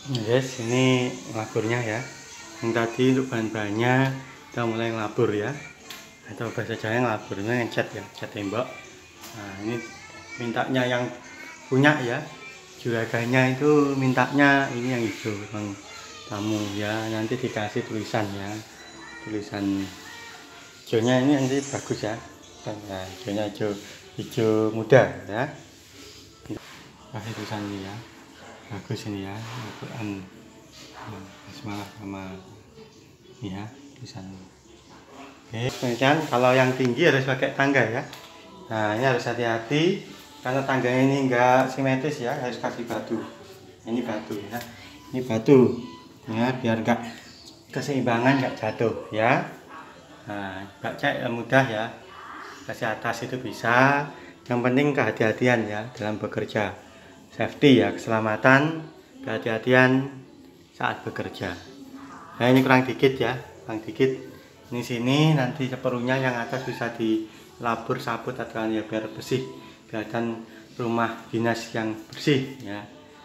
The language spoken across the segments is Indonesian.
Guys, ini laburnya ya. Yang tadi untuk bahan-bahannya kita mulai ngelabur ya, atau bahasa Jawa ngelaburnya ngecat ya, cat tembok. Nah, ini mintanya yang punya ya, juraganya itu mintanya ini yang hijau bang tamu ya, nanti dikasih tulisan ya, tulisan hijaunya ini nanti bagus ya. Nah, hijaunya hijau muda ya, kasih tulisan ini ya, bagus ini ya, Al-Quran Bismillah sama ini ya tulisan. Oke, kemudian kalau yang tinggi harus pakai tangga ya. Nah, ini harus hati-hati karena tangganya ini enggak simetris ya, harus kasih batu. Ini batu ya, ini batu ya, biar enggak keseimbangan, enggak jatuh ya. Nah, enggak cek mudah ya, kasih atas itu bisa. Yang penting kehati-hatian ya dalam bekerja, safety ya, keselamatan, kehati-hatian saat bekerja. Nah, ini kurang dikit ya, kurang dikit. Ini sini nanti separuhnya yang atas bisa dilabur sabut atau ya biar bersih, kelihatan rumah dinas yang bersih ya.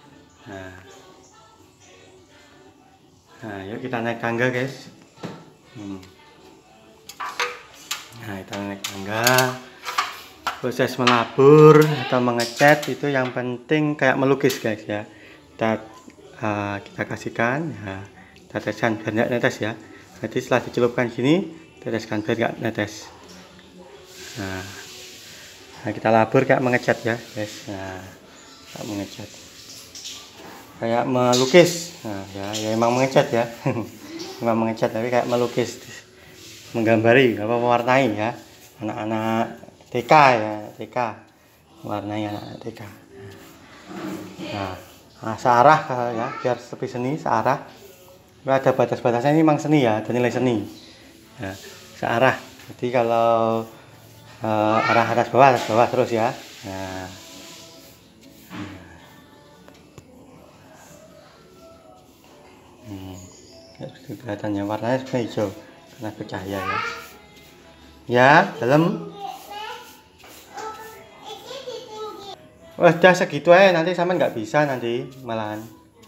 Nah, yuk kita naik tangga guys. Nah, kita naik tangga. Proses melabur atau mengecat itu yang penting kayak melukis guys ya. Kita kasihkan ya, kita teteskan biar nggak netes ya. Nanti setelah dicelupkan sini, teteskan biar nggak netes. Nah, kita labur kayak mengecat ya guys. Nah, kayak mengecat, kayak melukis. Nah, ya emang mengecat ya. Memang mengecat tapi kayak melukis, menggambari apa mewarnai ya. Anak-anak TK ya, TK warnai anak TK. Nah, searah ya, biar lebih seni searah. Ada batas-batasnya, ini memang seni ya, ada nilai seni ya, searah. Jadi kalau arah atas bawah terus ya. Nah, kelihatannya warnanya sebenarnya hijau karena bercahaya ya. Ya, dalam. Wah, udah segitu aja, nanti sama nggak bisa nanti malahan.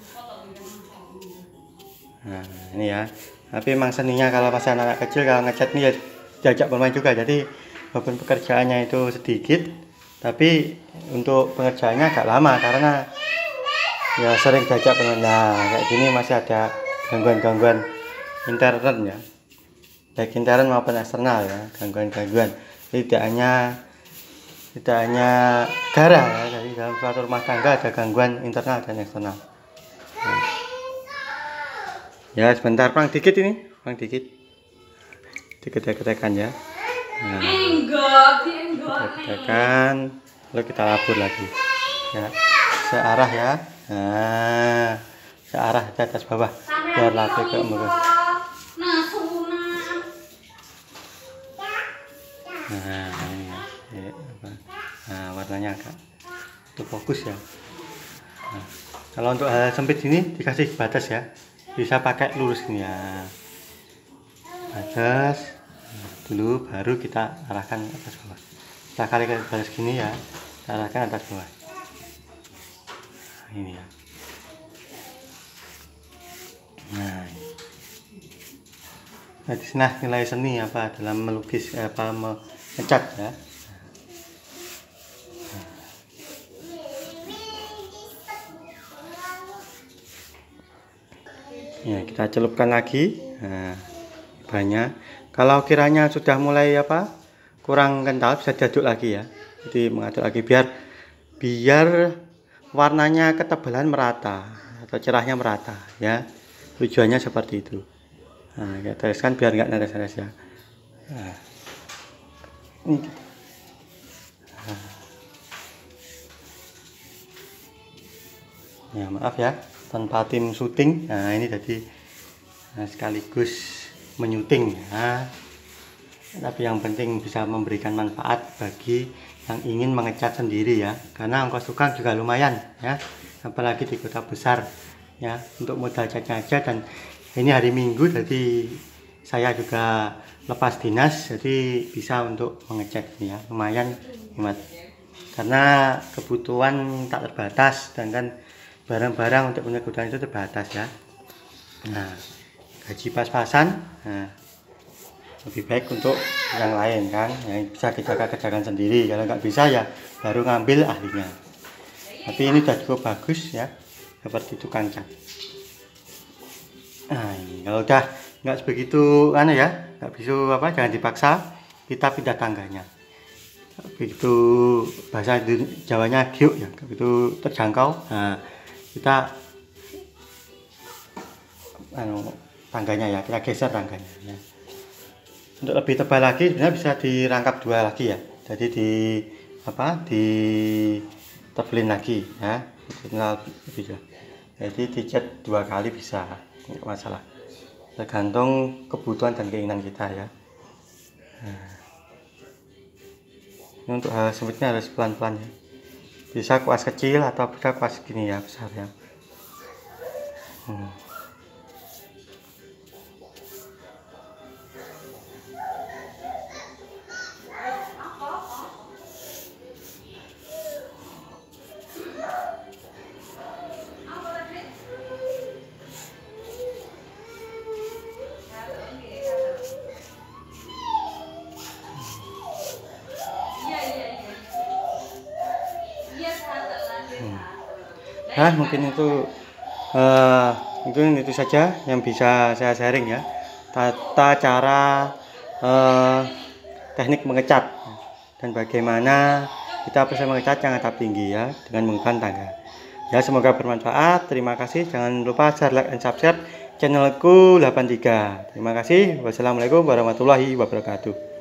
Nah, ini ya. Tapi emang seninya kalau masih anak-anak kecil kalau ngecat ini ya diajak bermain juga. Jadi walaupun pekerjaannya itu sedikit, tapi untuk pengerjaannya agak lama karena ya sering diajak bermain. Nah, kayak gini masih ada gangguan-gangguan intern ya, baik intern maupun eksternal ya, gangguan-gangguan. Jadi tidak hanya gara ya, jadi dalam suatu rumah tangga ada gangguan internal dan eksternal. Ya sebentar, kurang dikit ini, kurang dikit, diketek-ketekan ya. Nah, diketek-ketekan, lalu kita labur lagi ya, searah ya. Nah, searah ke atas bawah biar labur ke mulut. Nah, ini ya. Nah, warnanya agak untuk fokus ya. Nah, kalau untuk hal sempit ini dikasih batas ya, bisa pakai lurus ini ya, batas dulu baru kita arahkan atas bawah. Kita kali ke batas gini ya, kita arahkan atas bawah. Nah, ini ya. Nah, di sini nilai seni apa dalam melukis apa mengecat ya. Ya, kita celupkan lagi. Nah, banyak. Kalau kiranya sudah mulai apa kurang kental bisa diaduk lagi ya. Jadi mengaduk lagi biar warnanya ketebalan merata atau cerahnya merata ya. Tujuannya seperti itu. Nah, kita tereskan biar nggak netes-netes ya. Nah, ini. Ya maaf ya, tanpa tim syuting. Nah, ini jadi sekaligus menyuting ya. Tapi yang penting bisa memberikan manfaat bagi yang ingin mengecat sendiri ya. Karena ongkos tukang juga lumayan ya. Apalagi di kota besar ya, untuk modal catnya aja. Dan ini hari Minggu, jadi saya juga lepas dinas, jadi bisa untuk mengecat ya, lumayan hemat. Karena kebutuhan tak terbatas, dan kan barang-barang untuk punya gudang itu terbatas ya. Nah, gaji pas-pasan, nah, lebih baik untuk yang lain kan, yang bisa kita kerjakan sendiri. Kalau nggak bisa ya baru ngambil ahlinya. Tapi ini sudah cukup bagus ya, seperti tukang cat. Nah, ini kalau udah nggak sebegitu ya, nggak bisa apa, jangan dipaksa, kita pindah tangganya. Begitu bahasa Jawanya giuk ya, begitu terjangkau. Nah, kita tangganya ya, kita geser tangganya ya. Untuk lebih tebal lagi sebenarnya bisa dirangkap dua lagi ya. Jadi di tebelin lagi ya. Jadi dicat 2 kali bisa, nggak masalah. Tergantung kebutuhan dan keinginan kita ya. Nah, ini untuk hal semitnya harus pelan-pelan ya. Bisa kuas kecil atau bisa kuas gini ya, besar ya. Nah, mungkin itu saja yang bisa saya sharing ya, tata cara teknik mengecat dan bagaimana kita bisa mengecat yang atap tinggi ya dengan menggunakan tangga ya. Semoga bermanfaat. Terima kasih. Jangan lupa share, like, dan subscribe channelku 83. Terima kasih. Wassalamualaikum warahmatullahi wabarakatuh.